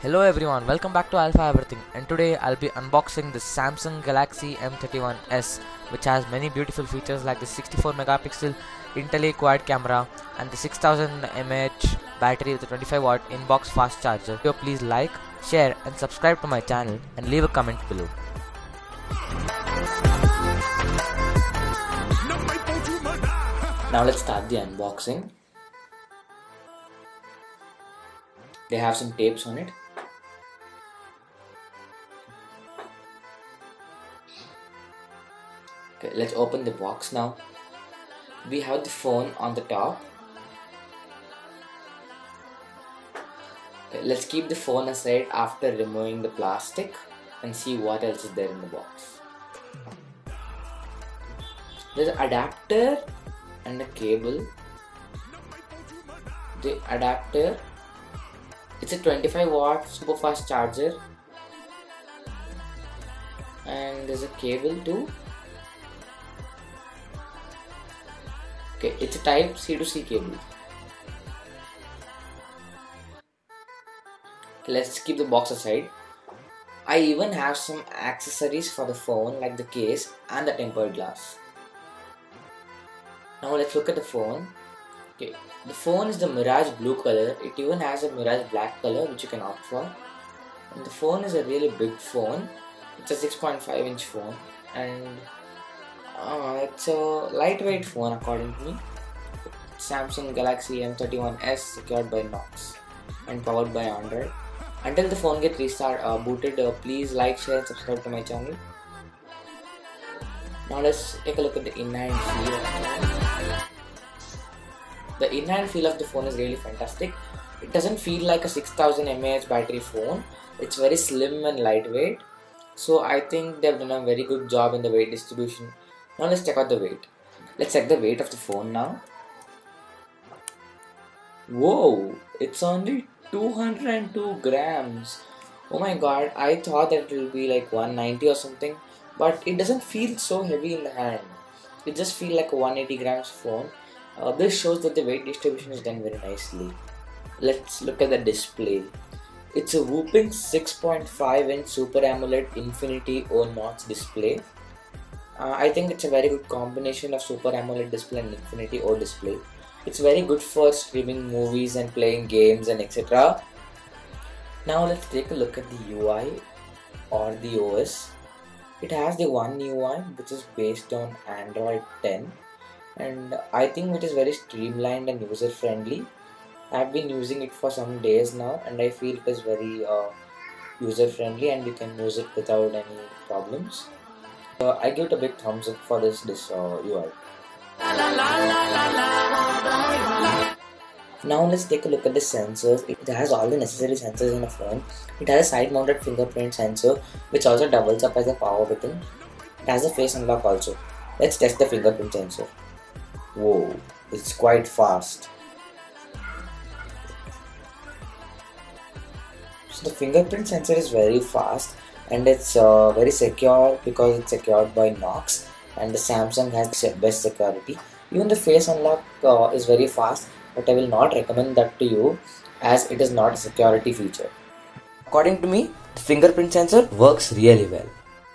Hello everyone, welcome back to Alpha Everything, and today I'll be unboxing the Samsung Galaxy M31s, which has many beautiful features like the 64 megapixel Intellicam quad camera and the 6000 mAh battery with a 25 watt in-box fast charger. So please like, share and subscribe to my channel and leave a comment below. Now let's start the unboxing. They have some tapes on it. Okay, let's open the box now. We have the phone on the top. Okay, let's keep the phone aside after removing the plastic and see what else is there in the box. There's an adapter and a cable. The adapter, it's a 25 watt super fast charger, and there's a cable too. Okay, it's a type C to C cable. Okay, let's keep the box aside. I even have some accessories for the phone like the case and the tempered glass. Now let's look at the phone. Okay, the phone is the Mirage blue color. It even has a Mirage black color which you can opt for. And the phone is a really big phone. It's a 6.5-inch phone, and it's a lightweight phone according to me. Samsung Galaxy M31s secured by Knox and powered by Android. Until the phone gets booted, please like, share and subscribe to my channel. Now let's take a look at the in-hand feel of the phone. The in-hand feel of the phone is really fantastic. It doesn't feel like a 6000 mAh battery phone. It's very slim and lightweight. So I think they've done a very good job in the weight distribution. Now let's check out the weight. Let's check the weight of the phone now. Whoa, it's only 202 grams. Oh my god, I thought that it will be like 190 or something, but it doesn't feel so heavy in the hand. It just feels like a 180 grams phone. This shows that the weight distribution is done very nicely. Let's look at the display. It's a whooping 6.5-inch Super AMOLED Infinity O-Notch display. I think it's a very good combination of Super AMOLED display and Infinity O display. It's very good for streaming movies and playing games and etc. Now let's take a look at the UI or the OS. It has the One UI which is based on Android 10, and I think it is very streamlined and user friendly. I've been using it for some days now and I feel it is very user friendly and you can use it without any problems. I give it a big thumbs up for this UI. Now let's take a look at the sensors. It has all the necessary sensors in a phone. It has a side mounted fingerprint sensor which also doubles up as a power button. It has a face unlock also. Let's test the fingerprint sensor. Whoa, it's quite fast. So the fingerprint sensor is very fast and it's very secure because it's secured by Knox, and the Samsung has the best security. Even the face unlock is very fast, but I will not recommend that to you as it is not a security feature. According to me, the fingerprint sensor works really well.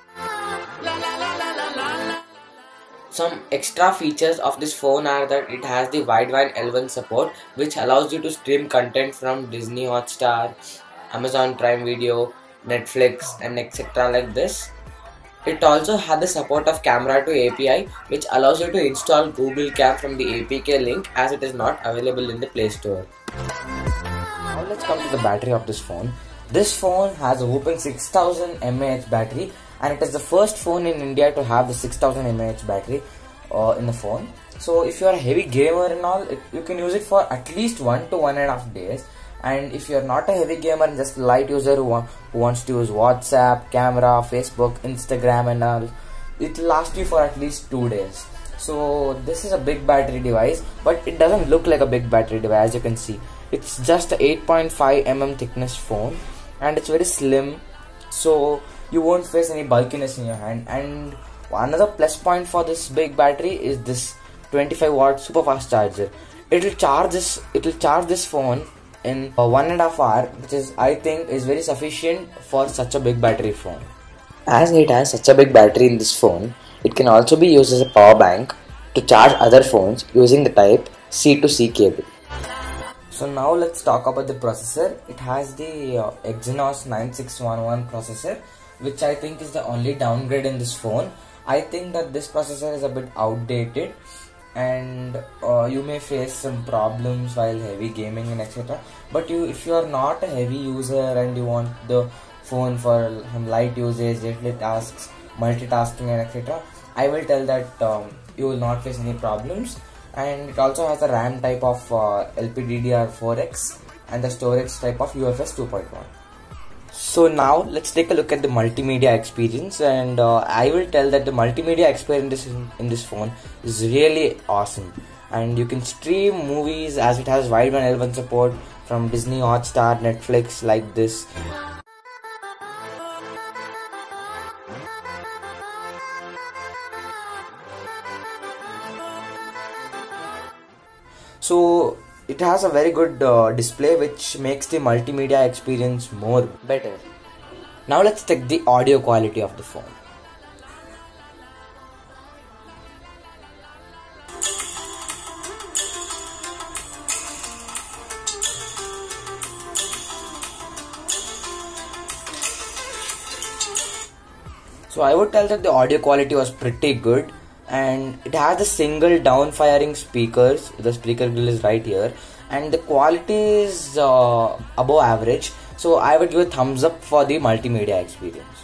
Some extra features of this phone are that it has the wideband L1 support, which allows you to stream content from Disney Hotstar, Amazon Prime Video, Netflix and etc. like this. It also has the support of Camera to API, which allows you to install Google Cam from the APK link as it is not available in the Play Store. Now let's come to the battery of this phone. This phone has a whooping 6000 mAh battery, and it is the first phone in India to have the 6000 mAh battery in the phone. So if you are a heavy gamer and all, you can use it for at least 1 to 1.5 days. And if you're not a heavy gamer and just a light user who wants to use WhatsApp, camera, Facebook, Instagram and all, it will last you for at least 2 days. So this is a big battery device, but it doesn't look like a big battery device. As you can see, it's just a 8.5 mm thickness phone and it's very slim, so you won't face any bulkiness in your hand. And another plus point for this big battery is this 25 watt super fast charger. It will charge this phone in 1.5 hours, which is I think is very sufficient for such a big battery phone. As it has such a big battery in this phone, it can also be used as a power bank to charge other phones using the type C to C cable. So now let's talk about the processor. It has the Exynos 9611 processor, which I think is the only downgrade in this phone. I think that this processor is a bit outdated, and you may face some problems while heavy gaming and etc. But if you are not a heavy user and you want the phone for some light usage, daily tasks, multitasking and etc., I will tell that you will not face any problems. And it also has the RAM type of LPDDR4X and the storage type of UFS 2.1. So now let's take a look at the multimedia experience, and I will tell that the multimedia experience in this phone is really awesome, and you can stream movies as it has wideband L1 support from Disney Hotstar, Netflix, like this. So it has a very good display, which makes the multimedia experience more better. Now let's check the audio quality of the phone. So I would tell that the audio quality was pretty good, and it has the single down firing speakers. The speaker grill is right here, and the quality is above average, so I would give a thumbs up for the multimedia experience.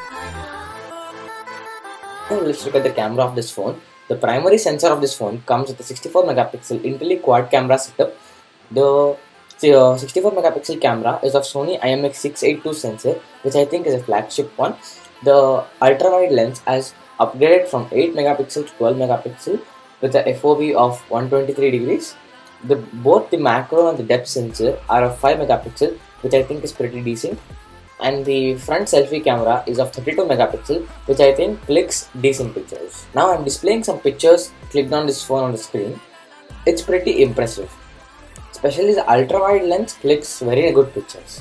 Now let's look at the camera of this phone. The primary sensor of this phone comes with a 64 megapixel Intelli quad camera setup. The 64 megapixel camera is of Sony IMX682 sensor, which I think is a flagship one. The ultra wide lens has upgraded from 8 megapixel to 12 megapixel with a FOV of 123 degrees. Both the macro and the depth sensor are of 5 megapixel, which I think is pretty decent. And the front selfie camera is of 32 megapixel, which I think clicks decent pictures. Now I'm displaying some pictures clicked on this phone on the screen. It's pretty impressive. Especially the ultra wide lens clicks very good pictures.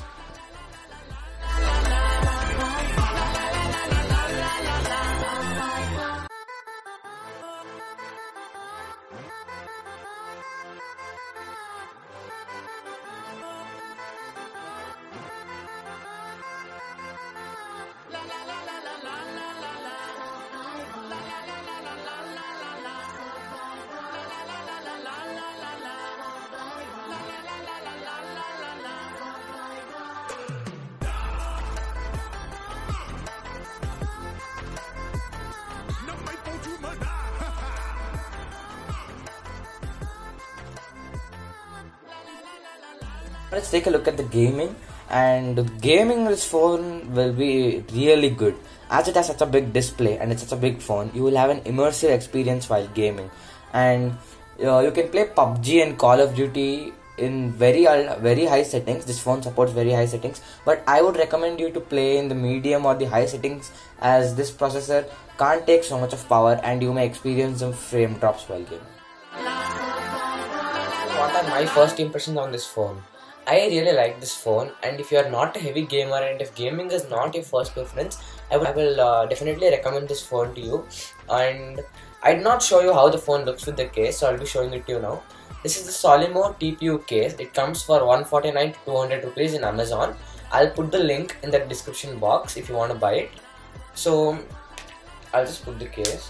Let's take a look at the gaming, and gaming in this phone will be really good as it has such a big display and it's such a big phone. You will have an immersive experience while gaming, and you can play PUBG and Call of Duty in very high settings. This phone supports very high settings, but I would recommend you to play in the medium or the high settings, as this processor can't take so much of power and you may experience some frame drops while gaming. What are my first impressions on this phone? I really like this phone, and if you are not a heavy gamer and if gaming is not your first preference, I will definitely recommend this phone to you. And I did not show you how the phone looks with the case, so I'll be showing it to you now. This is the Solimo TPU case. It comes for 149 to 200 rupees in Amazon. I'll put the link in the description box if you want to buy it. So I'll just put the case.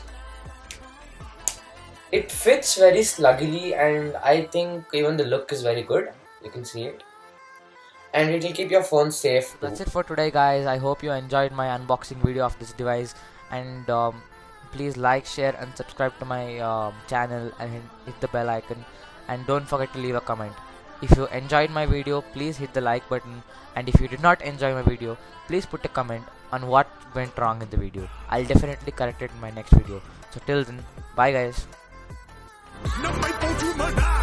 It fits very sluggily, and I think even the look is very good. You can see it, and it will keep your phone safe too. That's it for today, guys. I hope you enjoyed my unboxing video of this device, and please like, share and subscribe to my channel and hit the bell icon, and don't forget to leave a comment. If you enjoyed my video, please hit the like button, and if you did not enjoy my video, please put a comment on what went wrong in the video. I'll definitely correct it in my next video. So till then, bye guys.